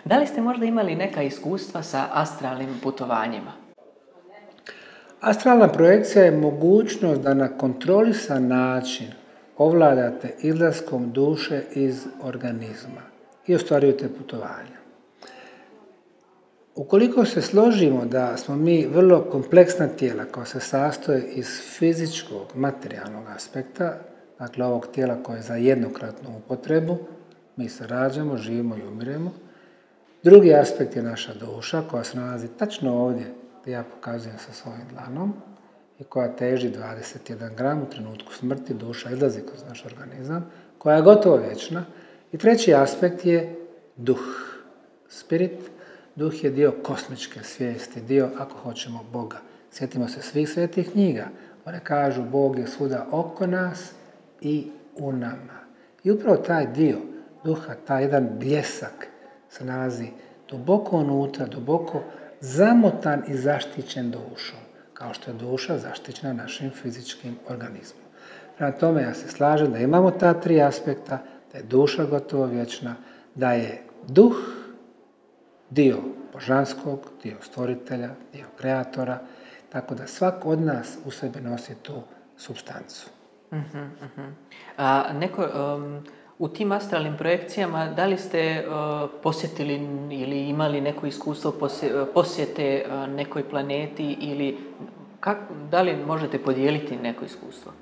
Da li ste možda imali neka iskustva sa astralnim putovanjima? Astralna projekcija je mogućnost da na kontrolisan način ovladate izlaskom duše iz organizma i ostvarujete putovanja. Ukoliko se složimo da smo mi vrlo kompleksna tijela koja se sastoje iz fizičkog, materijalnog aspekta, dakle ovog tijela koje je za jednokratnu upotrebu, mi se rađamo, živimo i umiremo. Drugi aspekt je naša duša koja se nalazi tačno ovdje gdje ja pokazujem sa svojim dlanom i koja teži 21 gram u trenutku smrti, duša izlazi kroz naš organizam, koja je gotovo vječna. I treći aspekt je duh, spirit. Duh je dio kosmičke svijesti, dio, ako hoćemo, Boga. Sjetimo se svih svetih knjiga. One kažu Bog je svuda oko nas i u nama. I upravo taj dio duha, taj jedan bljesak se nalazi duboko unutra, duboko zamotan i zaštićen dušom, kao što je duša zaštićena našim fizičkim organizmom. Prema tome ja se slažem da imamo ta tri aspekta, da je duša gotovo vječna, da je duh dio božanskog, dio stvoritelja, dio kreatora, tako da svak od nas u sebi nosi tu supstancu. U tim astralnim projekcijama, da li ste posjetili ili imali neko iskustvo posjete nekoj planeti ili da li možete podijeliti neko iskustvo?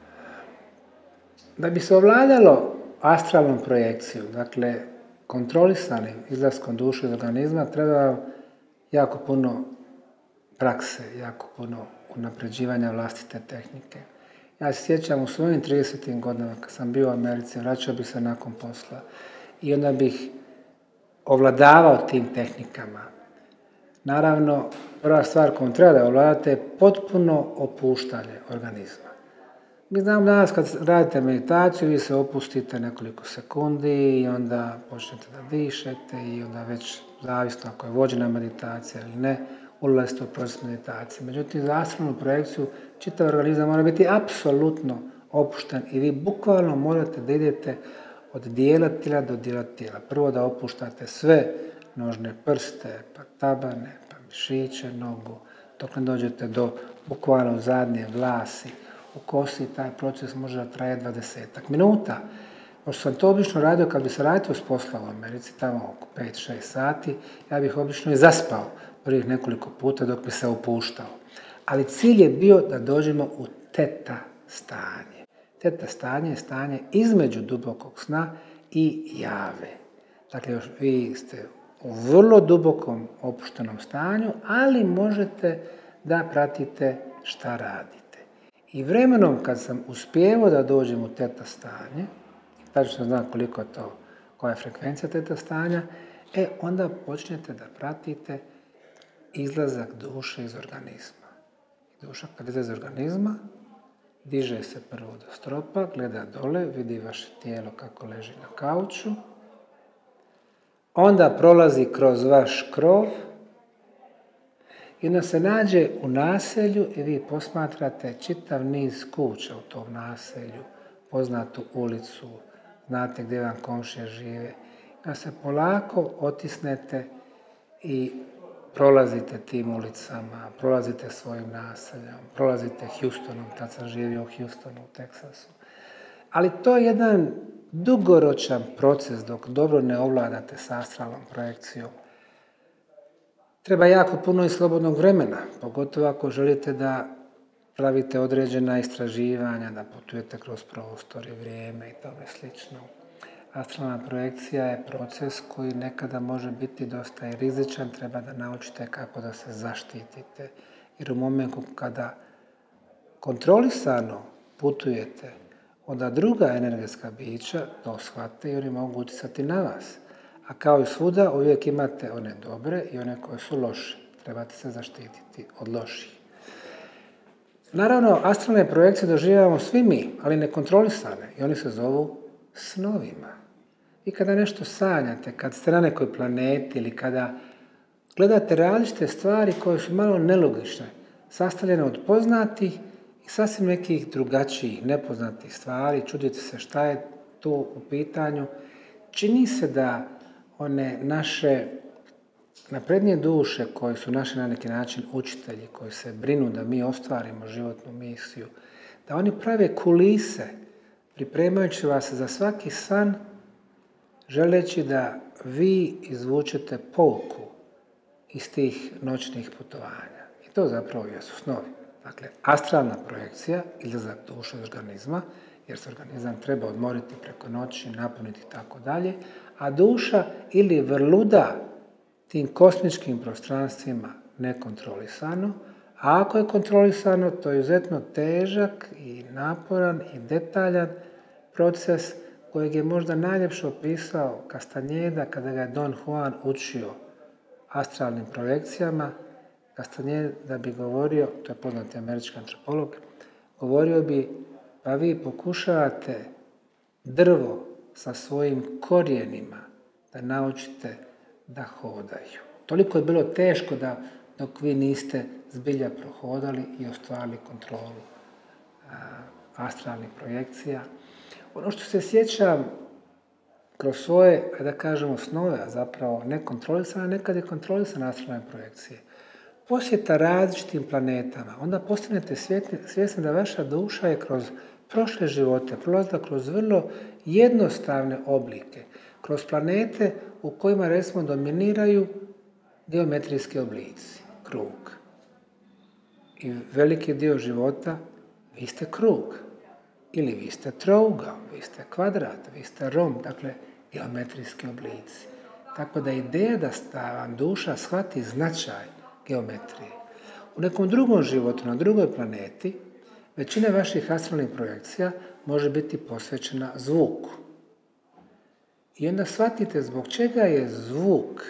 Da bi se ovladalo astralnom projekcijom, dakle kontrolisanim izlaskom duše iz organizma, treba jako puno prakse, jako puno unapređivanja vlastite tehnike. Ja se sjećam u svojim 30. godinama kad sam bio u Americi, vraćao bih se nakon posla i onda bih ovladavao tim tehnikama. Naravno, prva stvar koju treba da ovladate je potpuno opuštanje organizma. Mi znamo danas kad radite meditaciju, vi se opustite nekoliko sekundi i onda počnete da dišete i onda već zavisno ako je vođena meditacija ili ne, ulazite u proces meditacije. Međutim, za astralnu projekciju čitav organizam mora biti apsolutno opušten i vi bukvalno morate da idete od dijela tijela do dijela tijela. Prvo da opuštate sve nožne prste, pa tabane, pa mišiće, nogu, dok ne dođete do bukvalno zadnje vlasi. U kosi taj proces može da traje 20 minuta. Pošto sam to obično radio kad bi se radio s posla u Americi, tamo oko 5-6 sati, ja bih obično i zaspao prvih nekoliko puta dok bi se opuštao. Ali cilj je bio da dođemo u teta stanje. Teta stanje je stanje između dubokog sna i jave. Dakle, vi ste u vrlo dubokom opuštenom stanju, ali možete da pratite šta radite. I vremenom kad sam uspjevao da dođem u teta stanje, tačno znam koliko je to, koja je frekvencija teta stanja, onda počnete da pratite izlazak duše iz organizma. Duša kad izlazi iz organizma, diže se prvo do stropa, gleda dole, vidi vaše tijelo kako leži na kauču, onda prolazi kroz vaš krov i onda se nađe u naselju i vi posmatrate čitav niz kuća u tom naselju, poznatu ulicu, znate gdje vam komšije žive. Da se polako otisnete i prolazite tim ulicama, prolazite svojim naseljom, prolazite Houstonom, tad sam živio u Houstonu, u Teksasu. Ali to je jedan dugoročan proces dok dobro ne ovladate s astralnom projekcijom. Treba jako puno i slobodnog vremena, pogotovo ako želite da pravite određena istraživanja, da putujete kroz prostor i vrijeme i tome slično. Astralna projekcija je proces koji nekada može biti dosta i rizičan, treba da naučite kako da se zaštitite. Jer u momentu kada kontrolisano putujete, onda druga energetska bića to shvate i oni mogu utjecati na vas. A kao i svuda, uvijek imate one dobre i one koje su loše. Trebate se zaštititi od loših. Naravno, astralne projekcije doživljavamo svi mi, ali nekontrolisane. I oni se zovu snovima. I kada nešto sanjate, kad ste na nekoj planeti ili kada gledate različite stvari koje su malo nelogične, sastavljene od poznatih i sasvim nekih drugačijih, nepoznatih stvari, čudite se šta je tu u pitanju, čini se da one naše naprednije duše koje su naši na neki način učitelji, koji se brinu da mi ostvarimo životnu misiju, da oni prave kulise pripremajući vas za svaki san, želeći da vi izvučete pouku iz tih noćnih putovanja. I to zapravo jesu snovi. Dakle, astralna projekcija, izlazak duše iz organizma, jer se organizam treba odmoriti preko noći, napuniti i tako dalje, a duša ili vrluda tim kosmičkim prostranstvima nekontrolisano, a ako je kontrolisano, to je izuzetno težak i naporan i detaljan proces kojeg je možda najljepše opisao Castaneda kada ga je Don Juan učio astralnim projekcijama. Castaneda bi govorio, to je poznati američki antropolog, govorio bi, pa vi pokušavate drvo sa svojim korijenima da naučite da hodaju. Toliko je bilo teško da dok vi niste zbilja prohodali i ostvarili kontrolu astralnih projekcija. Ono što se sjećam kroz svoje, da kažemo, snove, a zapravo nekontrolisane, nekad je kontrolisane astralne projekcije. Posjeta različitim planetama, onda postanete svjesni da vaša duša je kroz prošle živote prolazila kroz vrlo jednostavne oblike, kroz planete u kojima, recimo, dominiraju geometrijski oblici, krug. I veliki dio života vi ste krug, ili vi ste trougao, vi ste kvadrat, vi ste rom, dakle, geometrijski oblici. Tako da ideja da vam duša shvati značaj geometrije. U nekom drugom životu, na drugoj planeti, većina vaših astralnih projekcija može biti posvećena zvuku. I onda shvatite zbog čega je zvuk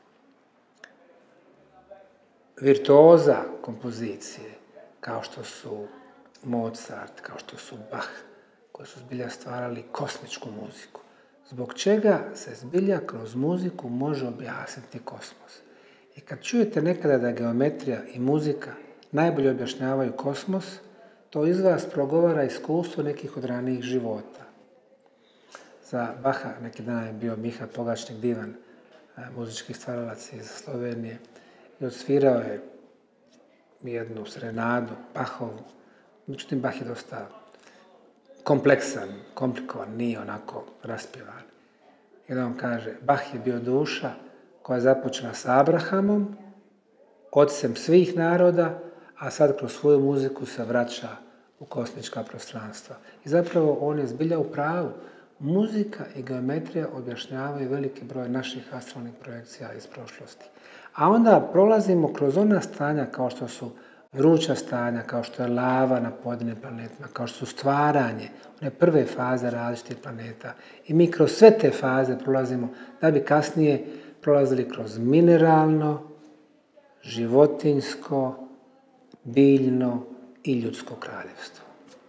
virtuoza kompozicije, kao što su Mozart, kao što su Bach, koji su zbilja stvarali kosmičku muziku. Zbog čega se zbilja kroz muziku može objasniti kosmos. I kad čujete nekada da geometrija i muzika najbolje objašnjavaju kosmos, to iz vas progovara iskustvo nekih od ranijih života. Za Baha neki dan je bio Miha Pogačnik, divan muzički stvaralac iz Slovenije, i odsvirao je jednu serenadu, Bahovu. Međutim, Bach je dosta kompleksan, komplikovan, nije onako raspjevan. I on kaže, Bach je bio duša koja je započela sa Abrahamom, ocem svih naroda, a sad kroz svoju muziku se vraća u kosmička prostranstva. I zapravo on je zbilja u pravu. Muzika i geometrija objašnjavaju veliki broj naših astralnih projekcija iz prošlosti. A onda prolazimo kroz ona stanja kao što su vruća stanja, kao što je lava na pojedinim planetima, kao što su stvaranje, one prve faze različitih planeta. I mi kroz sve te faze prolazimo da bi kasnije prolazili kroz mineralno, životinjsko, biljno i ljudsko kraljevstvo.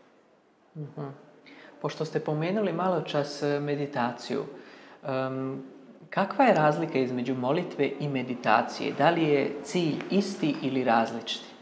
Pošto ste pomenuli malo čas meditaciju, kakva je razlika između molitve i meditacije? Da li je cilj isti ili različiti?